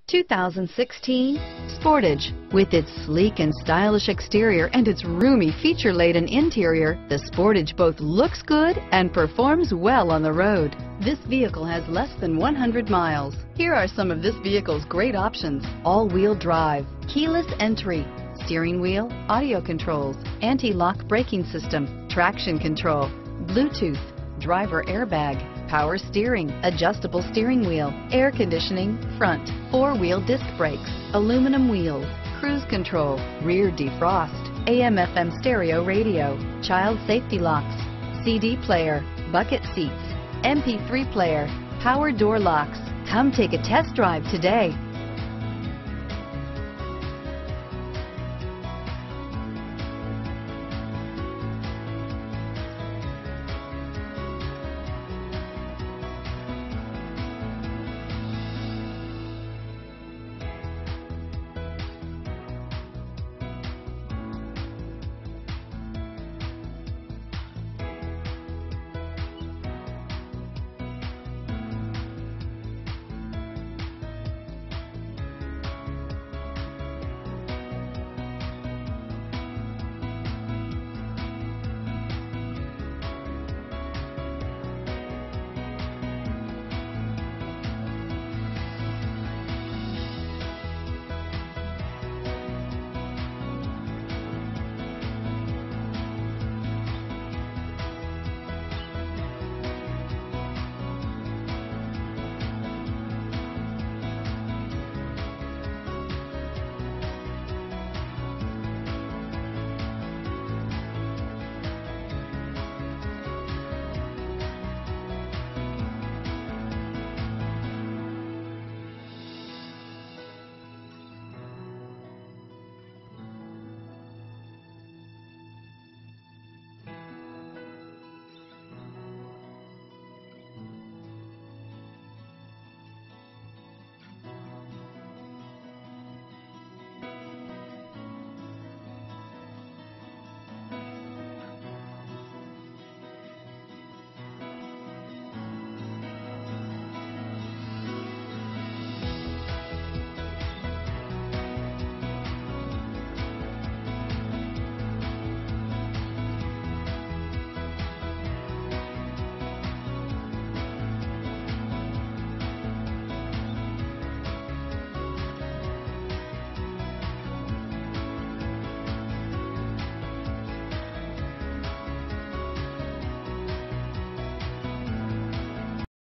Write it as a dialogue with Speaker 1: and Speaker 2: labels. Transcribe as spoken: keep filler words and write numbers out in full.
Speaker 1: two thousand sixteen Sportage. With its sleek and stylish exterior and its roomy feature-laden interior, the Sportage both looks good and performs well on the road. This vehicle has less than one hundred miles. Here are some of this vehicle's great options: all-wheel drive, keyless entry, steering wheel audio controls, anti-lock braking system, traction control, Bluetooth, driver airbag, power steering, adjustable steering wheel, air conditioning, front, four-wheel disc brakes, aluminum wheels, cruise control, rear defrost, A M F M stereo radio, child safety locks, C D player, bucket seats, M P three player, power door locks. Come take a test drive today.